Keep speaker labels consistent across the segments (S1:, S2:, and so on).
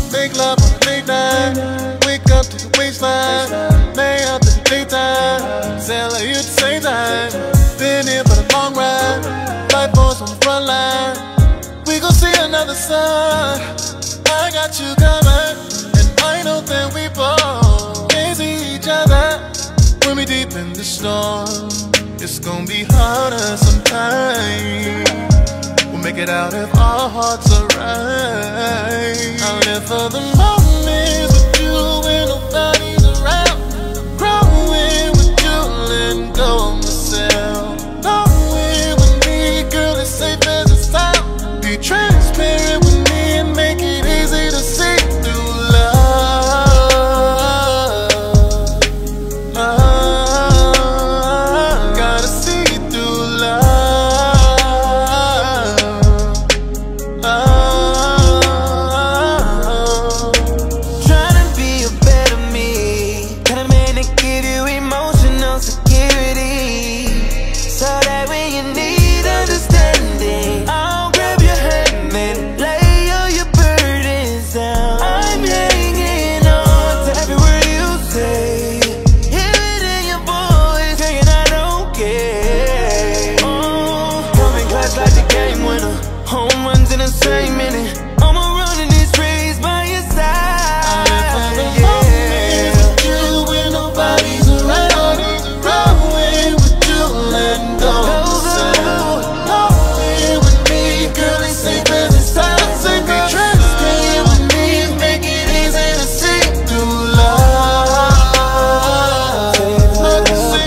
S1: Make love on a late night. Wake up to the waistline. Lay out to the daytime. Sail at you at the same time. Been here for the long ride. Blindfolds on the front line. We gon' see another sun. I got you covered, and I know that we both can't see each other when we deep in the storm. It's gon' be harder sometimes. We'll make it out if our hearts are right. I live for the moments with you when nobody's around. Growing with you, letting go of myself. Knowing with me, girl, it's safe as it's time. Be transparent with me and make it easy to see through love. Gotta see through love.
S2: Trying to be a better me, kind of man to give you emotional security, so that when you need understanding, I'll grab your hand and lay all your burdens down. I'm hanging on to every word you say. Hear it in your voice, saying I don't care. Coming clutch like the game winner, home runs in the same minute. I'ma run in this race by your side.
S1: I live for the moments with you when nobody's around. Growing with you, letting go of myself. Knowing with me, girl, it's safe as it's time. Be transparent with me, make it easy to see through love. Gotta see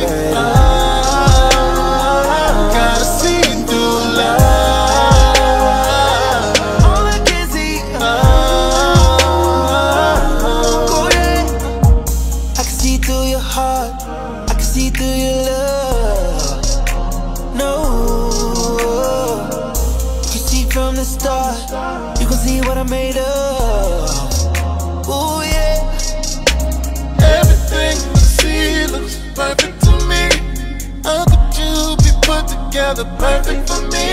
S1: through love.
S2: All I can see, oh yeah, I can see through your heart, I can see through your love. No, you can see from the start, you can see what I made of. Ooh yeah,
S1: Everything you see looks perfect to me. How could you be put together perfect for me?